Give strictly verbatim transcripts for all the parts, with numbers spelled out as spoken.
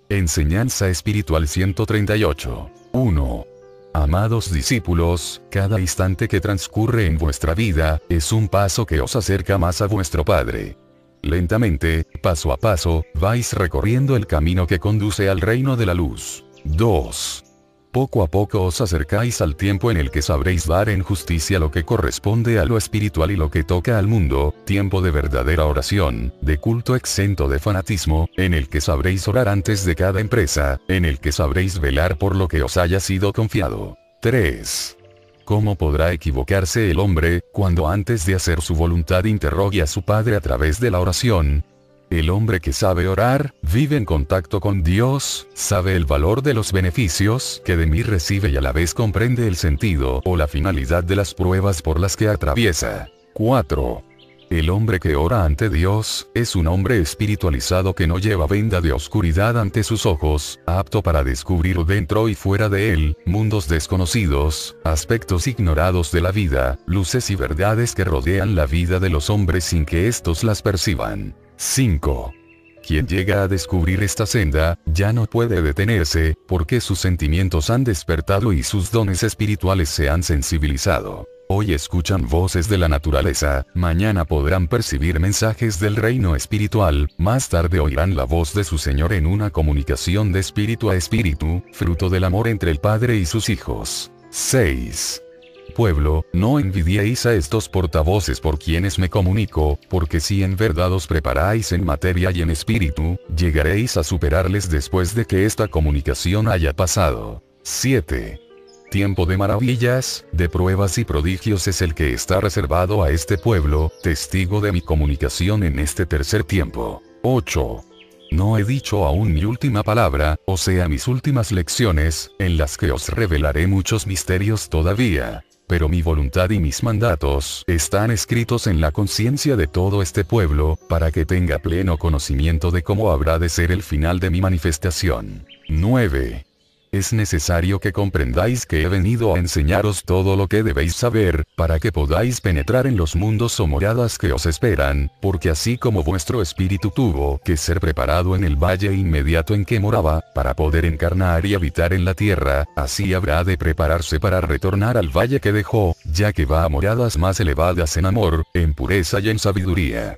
Enseñanza espiritual ciento treinta y ocho. uno. Amados discípulos, cada instante que transcurre en vuestra vida, es un paso que os acerca más a vuestro Padre. Lentamente, paso a paso, vais recorriendo el camino que conduce al reino de la luz. dos. Poco a poco os acercáis al tiempo en el que sabréis dar en justicia lo que corresponde a lo espiritual y lo que toca al mundo, tiempo de verdadera oración, de culto exento de fanatismo, en el que sabréis orar antes de cada empresa, en el que sabréis velar por lo que os haya sido confiado. tres. ¿Cómo podrá equivocarse el hombre, cuando antes de hacer su voluntad interrogue a su Padre a través de la oración? El hombre que sabe orar, vive en contacto con Dios, sabe el valor de los beneficios que de mí recibe y a la vez comprende el sentido o la finalidad de las pruebas por las que atraviesa. cuatro. El hombre que ora ante Dios, es un hombre espiritualizado que no lleva venda de oscuridad ante sus ojos, apto para descubrir dentro y fuera de él, mundos desconocidos, aspectos ignorados de la vida, luces y verdades que rodean la vida de los hombres sin que éstos las perciban. cinco. Quien llega a descubrir esta senda, ya no puede detenerse, porque sus sentimientos han despertado y sus dones espirituales se han sensibilizado. Hoy escuchan voces de la naturaleza, mañana podrán percibir mensajes del reino espiritual, más tarde oirán la voz de su Señor en una comunicación de espíritu a espíritu, fruto del amor entre el Padre y sus hijos. seis. Pueblo, no envidiéis a estos portavoces por quienes me comunico, porque si en verdad os preparáis en materia y en espíritu, llegaréis a superarles después de que esta comunicación haya pasado. siete. Tiempo de maravillas, de pruebas y prodigios es el que está reservado a este pueblo, testigo de mi comunicación en este tercer tiempo. ocho. No he dicho aún mi última palabra, o sea mis últimas lecciones, en las que os revelaré muchos misterios todavía. Pero mi voluntad y mis mandatos están escritos en la conciencia de todo este pueblo, para que tenga pleno conocimiento de cómo habrá de ser el final de mi manifestación. nueve. Es necesario que comprendáis que he venido a enseñaros todo lo que debéis saber, para que podáis penetrar en los mundos o moradas que os esperan, porque así como vuestro espíritu tuvo que ser preparado en el valle inmediato en que moraba, para poder encarnar y habitar en la tierra, así habrá de prepararse para retornar al valle que dejó, ya que va a moradas más elevadas en amor, en pureza y en sabiduría.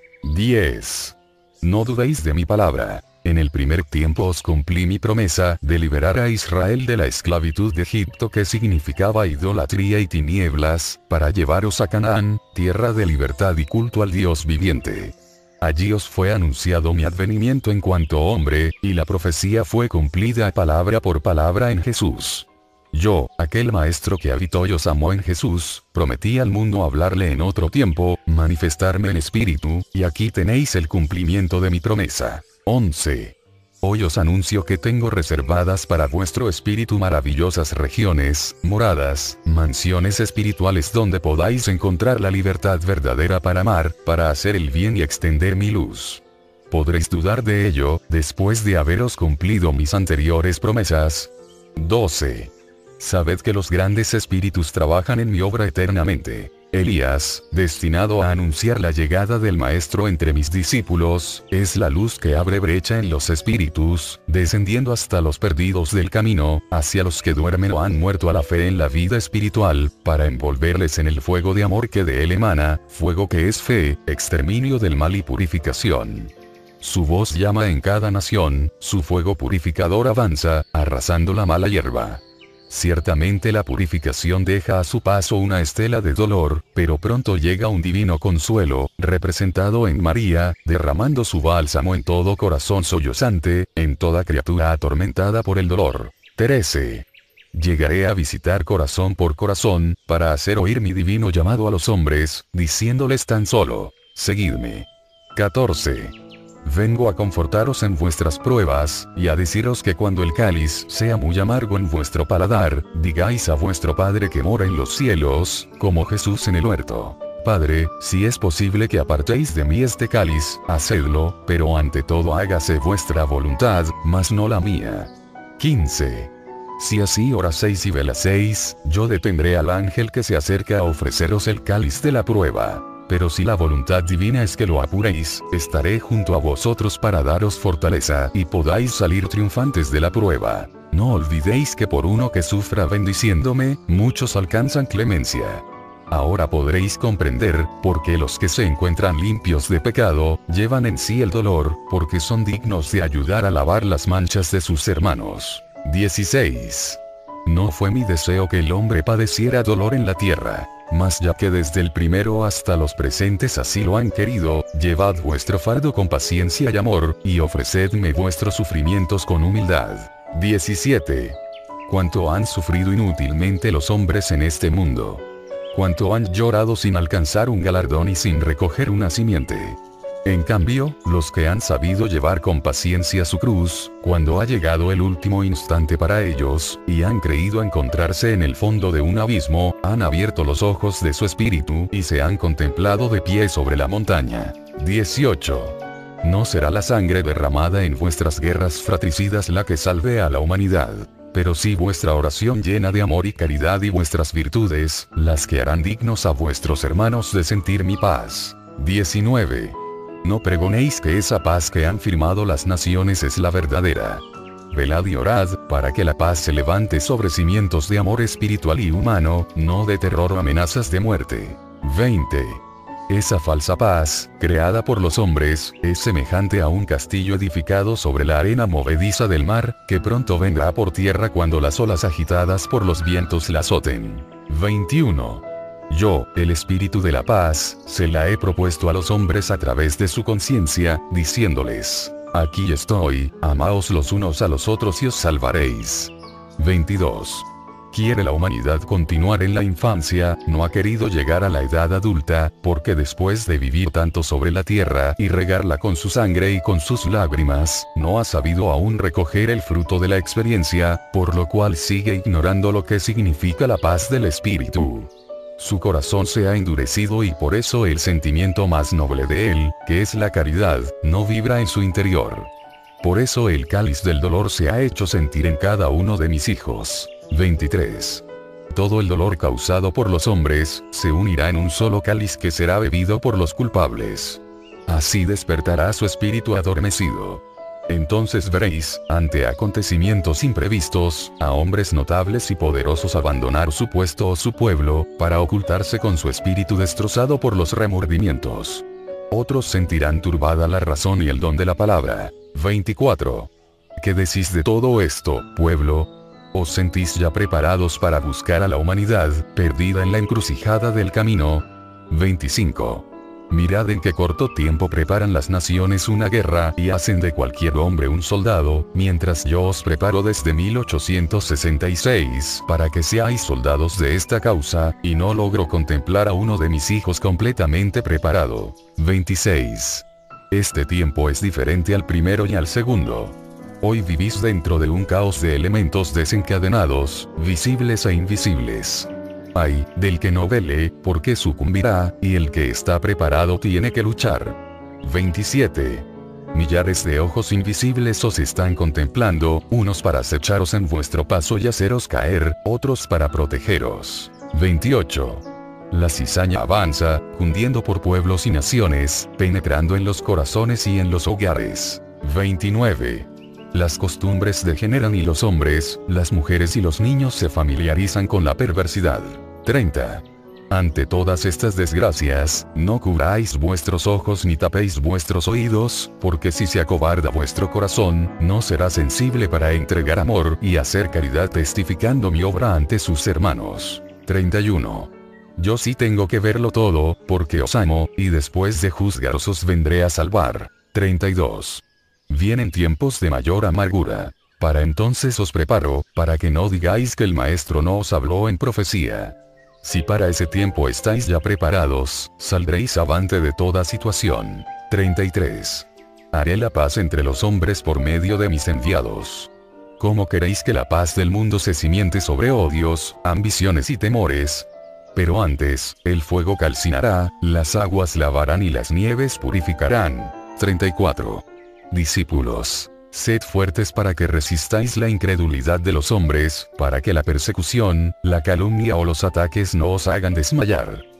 diez. No dudéis de mi palabra. En el primer tiempo os cumplí mi promesa de liberar a Israel de la esclavitud de Egipto, que significaba idolatría y tinieblas, para llevaros a Canaán, tierra de libertad y culto al Dios viviente. Allí os fue anunciado mi advenimiento en cuanto hombre, y la profecía fue cumplida palabra por palabra en Jesús. Yo, aquel maestro que habitó y os amó en Jesús, prometí al mundo hablarle en otro tiempo, manifestarme en espíritu, y aquí tenéis el cumplimiento de mi promesa. once. Hoy os anuncio que tengo reservadas para vuestro espíritu maravillosas regiones, moradas, mansiones espirituales donde podáis encontrar la libertad verdadera para amar, para hacer el bien y extender mi luz. ¿Podréis dudar de ello, después de haberos cumplido mis anteriores promesas? doce. Sabed que los grandes espíritus trabajan en mi obra eternamente. Elías, destinado a anunciar la llegada del Maestro entre mis discípulos, es la luz que abre brecha en los espíritus, descendiendo hasta los perdidos del camino, hacia los que duermen o han muerto a la fe en la vida espiritual, para envolverles en el fuego de amor que de él emana, fuego que es fe, exterminio del mal y purificación. Su voz llama en cada nación, su fuego purificador avanza, arrasando la mala hierba. Ciertamente la purificación deja a su paso una estela de dolor, pero pronto llega un divino consuelo, representado en María, derramando su bálsamo en todo corazón sollozante, en toda criatura atormentada por el dolor. trece. Llegaré a visitar corazón por corazón, para hacer oír mi divino llamado a los hombres, diciéndoles tan solo, seguidme. catorce. Vengo a confortaros en vuestras pruebas, y a deciros que cuando el cáliz sea muy amargo en vuestro paladar, digáis a vuestro Padre que mora en los cielos, como Jesús en el huerto. Padre, si es posible que apartéis de mí este cáliz, hacedlo, pero ante todo hágase vuestra voluntad, mas no la mía. quince. Si así oraseis y velaseis, yo detendré al ángel que se acerca a ofreceros el cáliz de la prueba. Pero si la voluntad divina es que lo apuréis, estaré junto a vosotros para daros fortaleza y podáis salir triunfantes de la prueba. No olvidéis que por uno que sufra bendiciéndome, muchos alcanzan clemencia. Ahora podréis comprender, por qué los que se encuentran limpios de pecado, llevan en sí el dolor, porque son dignos de ayudar a lavar las manchas de sus hermanos. dieciséis. No fue mi deseo que el hombre padeciera dolor en la tierra. Mas ya que desde el primero hasta los presentes así lo han querido, llevad vuestro fardo con paciencia y amor, y ofrecedme vuestros sufrimientos con humildad. diecisiete. Cuánto han sufrido inútilmente los hombres en este mundo. Cuánto han llorado sin alcanzar un galardón y sin recoger una simiente. En cambio, los que han sabido llevar con paciencia su cruz, cuando ha llegado el último instante para ellos, y han creído encontrarse en el fondo de un abismo, han abierto los ojos de su espíritu y se han contemplado de pie sobre la montaña. dieciocho. No será la sangre derramada en vuestras guerras fratricidas la que salve a la humanidad. Pero sí vuestra oración llena de amor y caridad y vuestras virtudes, las que harán dignos a vuestros hermanos de sentir mi paz. diecinueve. No pregonéis que esa paz que han firmado las naciones es la verdadera. Velad y orad, para que la paz se levante sobre cimientos de amor espiritual y humano, no de terror o amenazas de muerte. veinte. Esa falsa paz, creada por los hombres, es semejante a un castillo edificado sobre la arena movediza del mar, que pronto vendrá por tierra cuando las olas agitadas por los vientos la azoten. veintiuno. Yo, el espíritu de la paz, se la he propuesto a los hombres a través de su conciencia, diciéndoles: aquí estoy, amaos los unos a los otros y os salvaréis. veintidós. Quiere la humanidad continuar en la infancia, no ha querido llegar a la edad adulta, porque después de vivir tanto sobre la tierra y regarla con su sangre y con sus lágrimas, no ha sabido aún recoger el fruto de la experiencia, por lo cual sigue ignorando lo que significa la paz del espíritu. Su corazón se ha endurecido y por eso el sentimiento más noble de él, que es la caridad, no vibra en su interior. Por eso el cáliz del dolor se ha hecho sentir en cada uno de mis hijos. veintitrés. Todo el dolor causado por los hombres, se unirá en un solo cáliz que será bebido por los culpables. Así despertará su espíritu adormecido. Entonces veréis, ante acontecimientos imprevistos, a hombres notables y poderosos abandonar su puesto o su pueblo, para ocultarse con su espíritu destrozado por los remordimientos. Otros sentirán turbada la razón y el don de la palabra. veinticuatro. ¿Qué decís de todo esto, pueblo? ¿Os sentís ya preparados para buscar a la humanidad, perdida en la encrucijada del camino? veinticinco. Mirad en qué corto tiempo preparan las naciones una guerra y hacen de cualquier hombre un soldado, mientras yo os preparo desde mil ochocientos sesenta y seis para que seáis soldados de esta causa, y no logro contemplar a uno de mis hijos completamente preparado. veintiséis. Este tiempo es diferente al primero y al segundo. Hoy vivís dentro de un caos de elementos desencadenados, visibles e invisibles. Ay, del que no vele, porque sucumbirá, y el que está preparado tiene que luchar. veintisiete. Millares de ojos invisibles os están contemplando, unos para acecharos en vuestro paso y haceros caer, otros para protegeros. veintiocho. La cizaña avanza, cundiendo por pueblos y naciones, penetrando en los corazones y en los hogares. veintinueve. Las costumbres degeneran y los hombres, las mujeres y los niños se familiarizan con la perversidad. treinta. Ante todas estas desgracias, no cubráis vuestros ojos ni tapéis vuestros oídos, porque si se acobarda vuestro corazón, no será sensible para entregar amor y hacer caridad testificando mi obra ante sus hermanos. treinta y uno. Yo sí tengo que verlo todo, porque os amo, y después de juzgaros os vendré a salvar. treinta y dos. Vienen tiempos de mayor amargura. Para entonces os preparo, para que no digáis que el maestro no os habló en profecía. Si para ese tiempo estáis ya preparados, saldréis avante de toda situación. treinta y tres. Haré la paz entre los hombres por medio de mis enviados. ¿Cómo queréis que la paz del mundo se cimiente sobre odios, ambiciones y temores? Pero antes, el fuego calcinará, las aguas lavarán y las nieves purificarán. treinta y cuatro. Discípulos, sed fuertes para que resistáis la incredulidad de los hombres, para que la persecución, la calumnia o los ataques no os hagan desmayar.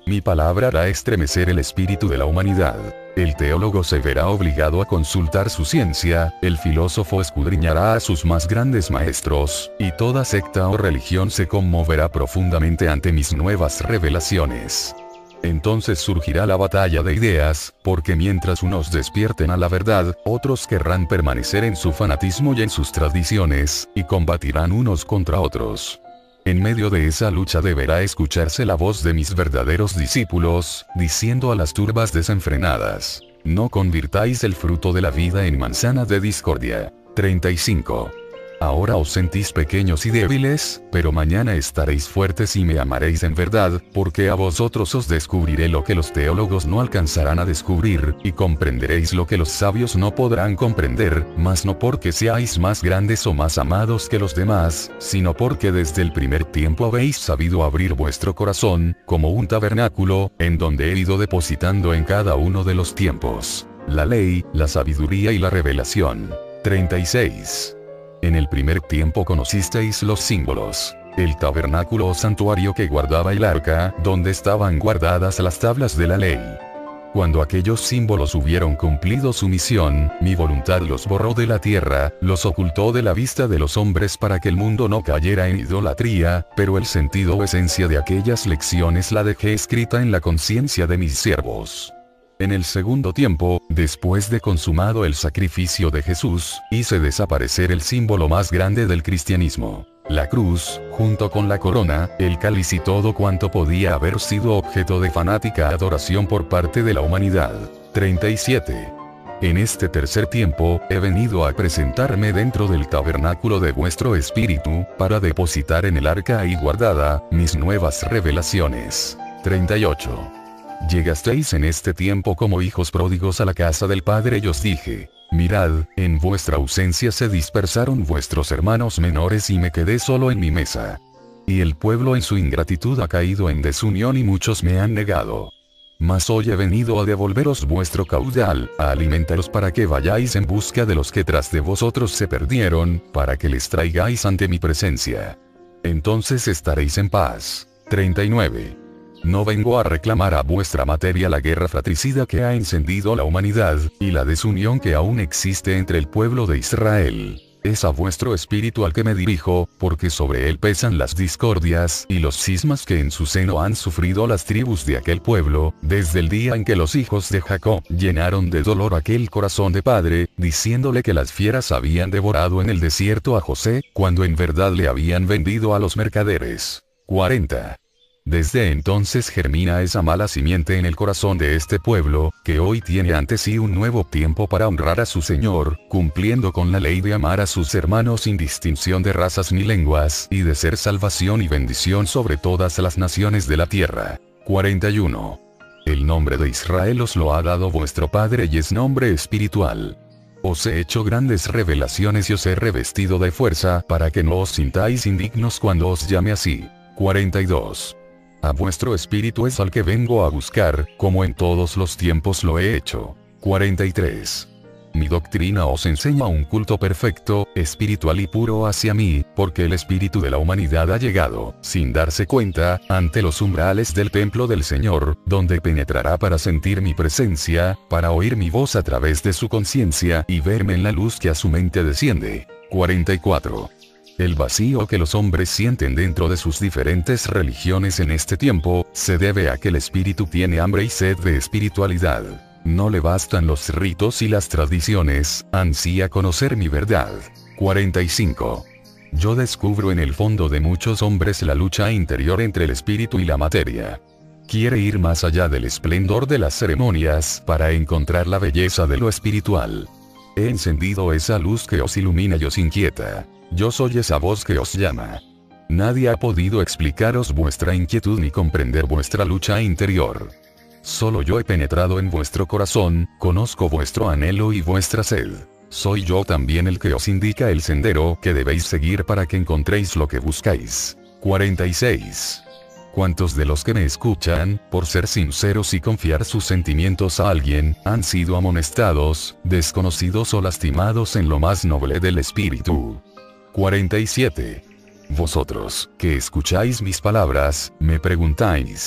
Mi palabra hará estremecer el espíritu de la humanidad. El teólogo se verá obligado a consultar su ciencia, el filósofo escudriñará a sus más grandes maestros, y toda secta o religión se conmoverá profundamente ante mis nuevas revelaciones. Entonces surgirá la batalla de ideas, porque mientras unos despierten a la verdad, otros querrán permanecer en su fanatismo y en sus tradiciones, y combatirán unos contra otros. En medio de esa lucha deberá escucharse la voz de mis verdaderos discípulos, diciendo a las turbas desenfrenadas: no convirtáis el fruto de la vida en manzana de discordia. treinta y cinco. Ahora os sentís pequeños y débiles, pero mañana estaréis fuertes y me amaréis en verdad, porque a vosotros os descubriré lo que los teólogos no alcanzarán a descubrir, y comprenderéis lo que los sabios no podrán comprender, mas no porque seáis más grandes o más amados que los demás, sino porque desde el primer tiempo habéis sabido abrir vuestro corazón, como un tabernáculo, en donde he ido depositando en cada uno de los tiempos la ley, la sabiduría y la revelación. treinta y seis. En el primer tiempo conocisteis los símbolos. El tabernáculo o santuario que guardaba el arca, donde estaban guardadas las tablas de la ley. Cuando aquellos símbolos hubieron cumplido su misión, mi voluntad los borró de la tierra, los ocultó de la vista de los hombres para que el mundo no cayera en idolatría, pero el sentido o esencia de aquellas lecciones la dejé escrita en la conciencia de mis siervos. En el segundo tiempo, después de consumado el sacrificio de Jesús, hice desaparecer el símbolo más grande del cristianismo. La cruz, junto con la corona, el cáliz y todo cuanto podía haber sido objeto de fanática adoración por parte de la humanidad. treinta y siete. En este tercer tiempo, he venido a presentarme dentro del tabernáculo de vuestro espíritu, para depositar en el arca ahí guardada, mis nuevas revelaciones. treinta y ocho. Llegasteis en este tiempo como hijos pródigos a la casa del Padre y os dije: mirad, en vuestra ausencia se dispersaron vuestros hermanos menores y me quedé solo en mi mesa. Y el pueblo en su ingratitud ha caído en desunión y muchos me han negado. Mas hoy he venido a devolveros vuestro caudal, a alimentaros para que vayáis en busca de los que tras de vosotros se perdieron, para que les traigáis ante mi presencia. Entonces estaréis en paz. treinta y nueve. No vengo a reclamar a vuestra materia la guerra fratricida que ha encendido la humanidad, y la desunión que aún existe entre el pueblo de Israel. Es a vuestro espíritu al que me dirijo, porque sobre él pesan las discordias y los cismas que en su seno han sufrido las tribus de aquel pueblo, desde el día en que los hijos de Jacob llenaron de dolor aquel corazón de padre, diciéndole que las fieras habían devorado en el desierto a José, cuando en verdad le habían vendido a los mercaderes. cuarenta. Desde entonces germina esa mala simiente en el corazón de este pueblo, que hoy tiene ante sí un nuevo tiempo para honrar a su Señor, cumpliendo con la ley de amar a sus hermanos sin distinción de razas ni lenguas, y de ser salvación y bendición sobre todas las naciones de la tierra. cuarenta y uno. El nombre de Israel os lo ha dado vuestro Padre y es nombre espiritual. Os he hecho grandes revelaciones y os he revestido de fuerza para que no os sintáis indignos cuando os llame así. cuarenta y dos. A vuestro espíritu es al que vengo a buscar, como en todos los tiempos lo he hecho. cuarenta y tres. Mi doctrina os enseña un culto perfecto, espiritual y puro hacia mí, porque el espíritu de la humanidad ha llegado, sin darse cuenta, ante los umbrales del templo del Señor, donde penetrará para sentir mi presencia, para oír mi voz a través de su conciencia y verme en la luz que a su mente desciende. cuarenta y cuatro. El vacío que los hombres sienten dentro de sus diferentes religiones en este tiempo, se debe a que el espíritu tiene hambre y sed de espiritualidad. No le bastan los ritos y las tradiciones, ansía conocer mi verdad. cuarenta y cinco. Yo descubro en el fondo de muchos hombres la lucha interior entre el espíritu y la materia. Quiere ir más allá del esplendor de las ceremonias, para encontrar la belleza de lo espiritual. He encendido esa luz que os ilumina y os inquieta. Yo soy esa voz que os llama. Nadie ha podido explicaros vuestra inquietud ni comprender vuestra lucha interior. Solo yo he penetrado en vuestro corazón, conozco vuestro anhelo y vuestra sed. Soy yo también el que os indica el sendero que debéis seguir para que encontréis lo que buscáis. cuarenta y seis. ¿Cuántos de los que me escuchan, por ser sinceros y confiar sus sentimientos a alguien, han sido amonestados, desconocidos o lastimados en lo más noble del espíritu? cuarenta y siete. Vosotros, que escucháis mis palabras, me preguntáis: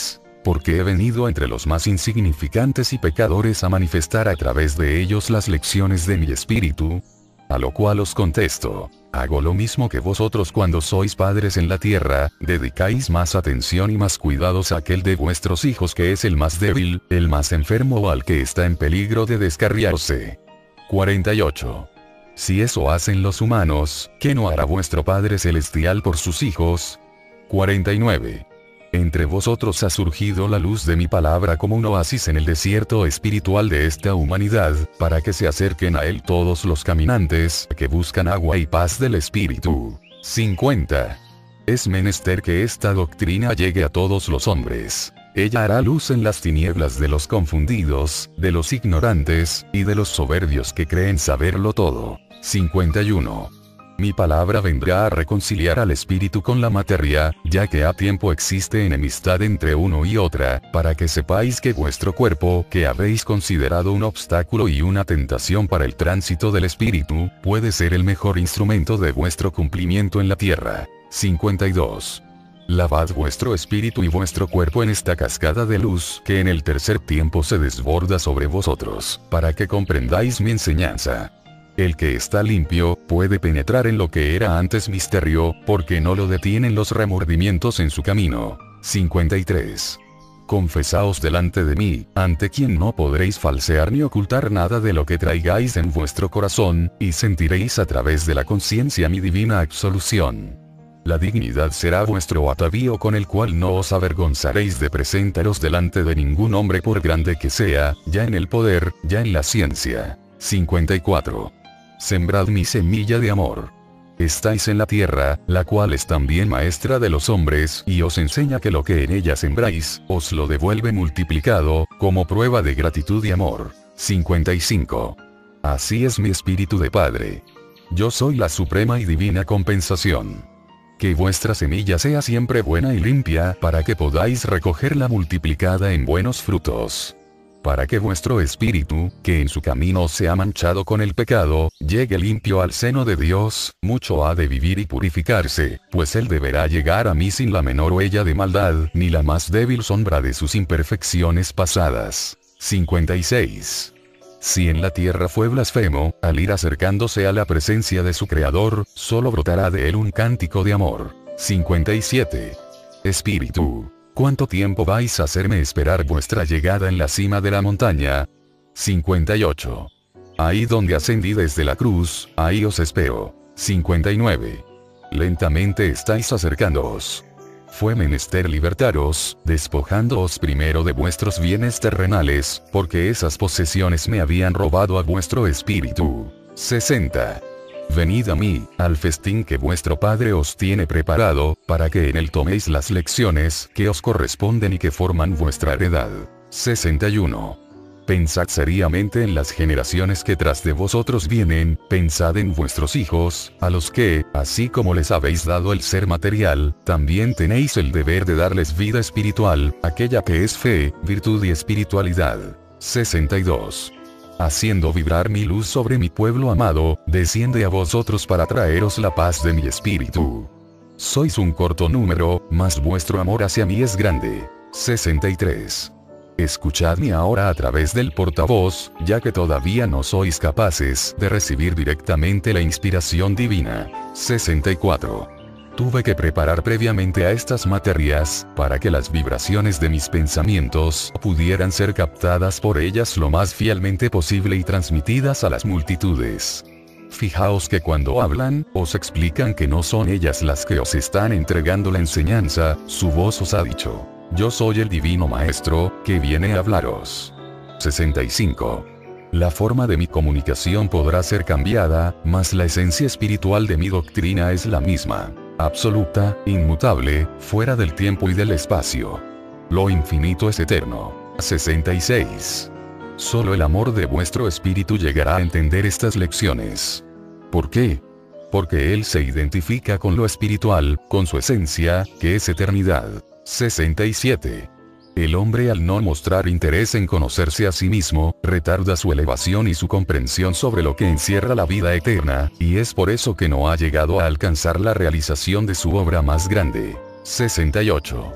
porque he venido entre los más insignificantes y pecadores a manifestar a través de ellos las lecciones de mi espíritu. A lo cual os contesto, hago lo mismo que vosotros cuando sois padres en la tierra, dedicáis más atención y más cuidados a aquel de vuestros hijos que es el más débil, el más enfermo o al que está en peligro de descarriarse. cuarenta y ocho. Si eso hacen los humanos, ¿qué no hará vuestro Padre Celestial por sus hijos? cuarenta y nueve. Entre vosotros ha surgido la luz de mi palabra como un oasis en el desierto espiritual de esta humanidad, para que se acerquen a él todos los caminantes que buscan agua y paz del espíritu. cincuenta. Es menester que esta doctrina llegue a todos los hombres. Ella hará luz en las tinieblas de los confundidos, de los ignorantes, y de los soberbios que creen saberlo todo. cincuenta y uno. Mi palabra vendrá a reconciliar al espíritu con la materia, ya que a tiempo existe enemistad entre uno y otra, para que sepáis que vuestro cuerpo, que habéis considerado un obstáculo y una tentación para el tránsito del espíritu, puede ser el mejor instrumento de vuestro cumplimiento en la tierra. cincuenta y dos. Lavad vuestro espíritu y vuestro cuerpo en esta cascada de luz que en el tercer tiempo se desborda sobre vosotros, para que comprendáis mi enseñanza. El que está limpio, puede penetrar en lo que era antes misterio, porque no lo detienen los remordimientos en su camino. cincuenta y tres. Confesaos delante de mí, ante quien no podréis falsear ni ocultar nada de lo que traigáis en vuestro corazón, y sentiréis a través de la conciencia mi divina absolución. La dignidad será vuestro atavío con el cual no os avergonzaréis de presentaros delante de ningún hombre por grande que sea, ya en el poder, ya en la ciencia. cincuenta y cuatro. Sembrad mi semilla de amor. Estáis en la tierra, la cual es también maestra de los hombres, y os enseña que lo que en ella sembráis, os lo devuelve multiplicado, como prueba de gratitud y amor. cincuenta y cinco. Así es mi espíritu de Padre. Yo soy la suprema y divina compensación. Que vuestra semilla sea siempre buena y limpia, para que podáis recogerla multiplicada en buenos frutos. Para que vuestro espíritu, que en su camino se ha manchado con el pecado, llegue limpio al seno de Dios, mucho ha de vivir y purificarse, pues él deberá llegar a mí sin la menor huella de maldad, ni la más débil sombra de sus imperfecciones pasadas. cincuenta y seis. Si en la tierra fue blasfemo, al ir acercándose a la presencia de su Creador, solo brotará de él un cántico de amor. cincuenta y siete. Espíritu, ¿cuánto tiempo vais a hacerme esperar vuestra llegada en la cima de la montaña? cincuenta y ocho. Ahí donde ascendí desde la cruz, ahí os espero. cincuenta y nueve. Lentamente estáis acercándoos. Fue menester libertaros, despojándoos primero de vuestros bienes terrenales, porque esas posesiones me habían robado a vuestro espíritu. sesenta. Venid a mí, al festín que vuestro Padre os tiene preparado, para que en él toméis las lecciones que os corresponden y que forman vuestra heredad. sesenta y uno. Pensad seriamente en las generaciones que tras de vosotros vienen, pensad en vuestros hijos, a los que, así como les habéis dado el ser material, también tenéis el deber de darles vida espiritual, aquella que es fe, virtud y espiritualidad. sesenta y dos. Haciendo vibrar mi luz sobre mi pueblo amado, desciende a vosotros para traeros la paz de mi espíritu. Sois un corto número, mas vuestro amor hacia mí es grande. sesenta y tres. Escuchadme ahora a través del portavoz, ya que todavía no sois capaces de recibir directamente la inspiración divina. sesenta y cuatro. Tuve que preparar previamente a estas materias, para que las vibraciones de mis pensamientos pudieran ser captadas por ellas lo más fielmente posible y transmitidas a las multitudes. Fijaos que cuando hablan, os explican que no son ellas las que os están entregando la enseñanza, su voz os ha dicho: yo soy el divino maestro, que viene a hablaros. sesenta y cinco. La forma de mi comunicación podrá ser cambiada, mas la esencia espiritual de mi doctrina es la misma. Absoluta, inmutable, fuera del tiempo y del espacio. Lo infinito es eterno. sesenta y seis. Solo el amor de vuestro espíritu llegará a entender estas lecciones. ¿Por qué? Porque él se identifica con lo espiritual, con su esencia, que es eternidad. sesenta y siete. El hombre, al no mostrar interés en conocerse a sí mismo, retarda su elevación y su comprensión sobre lo que encierra la vida eterna, y es por eso que no ha llegado a alcanzar la realización de su obra más grande. sesenta y ocho.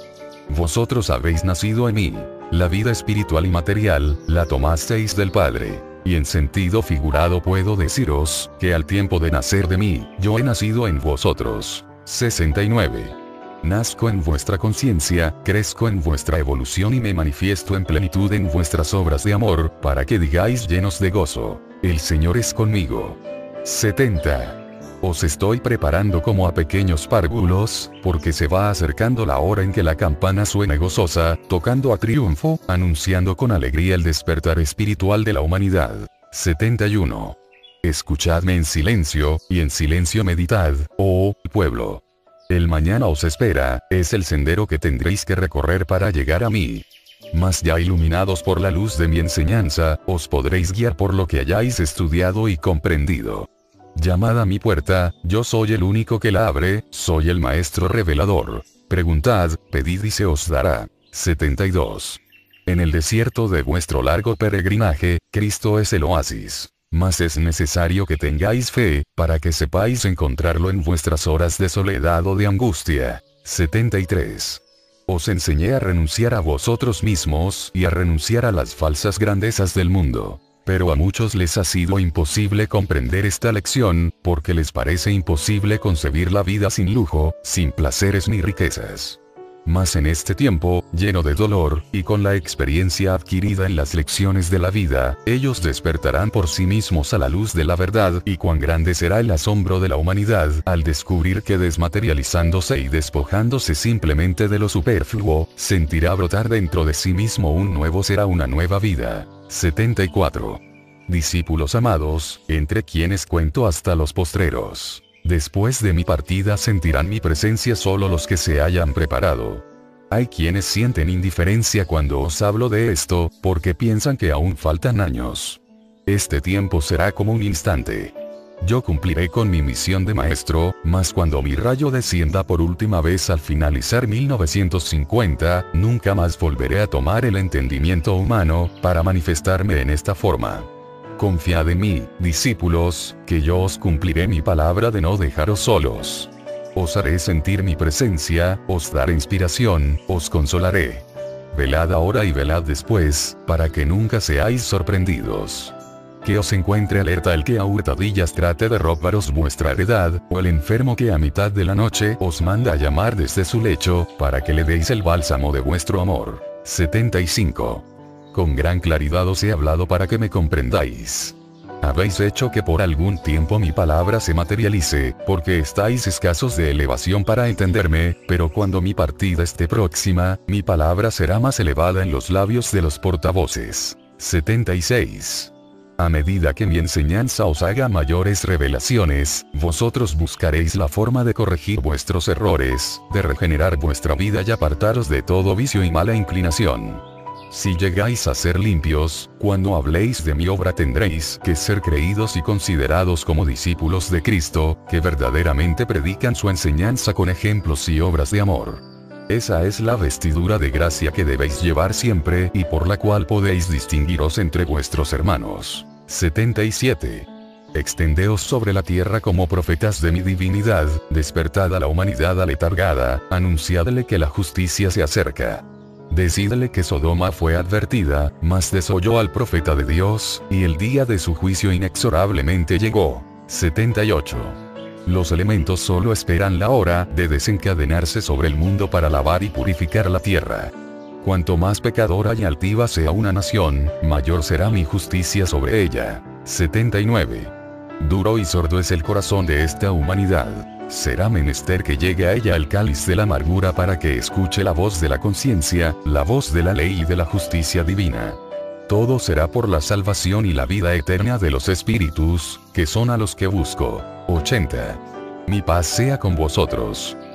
Vosotros habéis nacido en mí. La vida espiritual y material, la tomasteis del Padre. Y en sentido figurado puedo deciros, que al tiempo de nacer de mí, yo he nacido en vosotros. sesenta y nueve. Nazco en vuestra conciencia, crezco en vuestra evolución y me manifiesto en plenitud en vuestras obras de amor, para que digáis llenos de gozo: el Señor es conmigo. setenta. Os estoy preparando como a pequeños párvulos, porque se va acercando la hora en que la campana suene gozosa, tocando a triunfo, anunciando con alegría el despertar espiritual de la humanidad. setenta y uno. Escuchadme en silencio, y en silencio meditad, oh pueblo. El mañana os espera, es el sendero que tendréis que recorrer para llegar a mí. Mas ya iluminados por la luz de mi enseñanza, os podréis guiar por lo que hayáis estudiado y comprendido. Llamad a mi puerta, yo soy el único que la abre, soy el maestro revelador. Preguntad, pedid y se os dará. setenta y dos. En el desierto de vuestro largo peregrinaje, Cristo es el oasis. Mas es necesario que tengáis fe, para que sepáis encontrarlo en vuestras horas de soledad o de angustia. setenta y tres. Os enseñé a renunciar a vosotros mismos y a renunciar a las falsas grandezas del mundo. Pero a muchos les ha sido imposible comprender esta lección, porque les parece imposible concebir la vida sin lujo, sin placeres ni riquezas. Mas en este tiempo, lleno de dolor, y con la experiencia adquirida en las lecciones de la vida, ellos despertarán por sí mismos a la luz de la verdad, y cuán grande será el asombro de la humanidad al descubrir que desmaterializándose y despojándose simplemente de lo superfluo, sentirá brotar dentro de sí mismo un nuevo ser, una nueva vida. setenta y cuatro. Discípulos amados, entre quienes cuento hasta los postreros. Después de mi partida sentirán mi presencia solo los que se hayan preparado. Hay quienes sienten indiferencia cuando os hablo de esto, porque piensan que aún faltan años. Este tiempo será como un instante. Yo cumpliré con mi misión de maestro, mas cuando mi rayo descienda por última vez al finalizar mil novecientos cincuenta, nunca más volveré a tomar el entendimiento humano, para manifestarme en esta forma. Confiad en mí, discípulos, que yo os cumpliré mi palabra de no dejaros solos. Os haré sentir mi presencia, os daré inspiración, os consolaré. Velad ahora y velad después, para que nunca seáis sorprendidos. Que os encuentre alerta el que a hurtadillas trate de robaros vuestra heredad, o el enfermo que a mitad de la noche os manda a llamar desde su lecho, para que le deis el bálsamo de vuestro amor. setenta y cinco. Con gran claridad os he hablado para que me comprendáis. Habéis hecho que por algún tiempo mi palabra se materialice, porque estáis escasos de elevación para entenderme, pero cuando mi partida esté próxima, mi palabra será más elevada en los labios de los portavoces. setenta y seis. A medida que mi enseñanza os haga mayores revelaciones, vosotros buscaréis la forma de corregir vuestros errores, de regenerar vuestra vida y apartaros de todo vicio y mala inclinación. Si llegáis a ser limpios, cuando habléis de mi obra tendréis que ser creídos y considerados como discípulos de Cristo, que verdaderamente predican su enseñanza con ejemplos y obras de amor. Esa es la vestidura de gracia que debéis llevar siempre y por la cual podéis distinguiros entre vuestros hermanos. setenta y siete. Extendeos sobre la tierra como profetas de mi divinidad, despertad a la humanidad aletargada, anunciadle que la justicia se acerca. Decídele que Sodoma fue advertida, mas desoyó al profeta de Dios, y el día de su juicio inexorablemente llegó. setenta y ocho. Los elementos solo esperan la hora de desencadenarse sobre el mundo para lavar y purificar la tierra. Cuanto más pecadora y altiva sea una nación, mayor será mi justicia sobre ella. setenta y nueve. Duro y sordo es el corazón de esta humanidad. Será menester que llegue a ella el cáliz de la amargura para que escuche la voz de la conciencia, la voz de la ley y de la justicia divina. Todo será por la salvación y la vida eterna de los espíritus, que son a los que busco. ochenta. Mi paz sea con vosotros.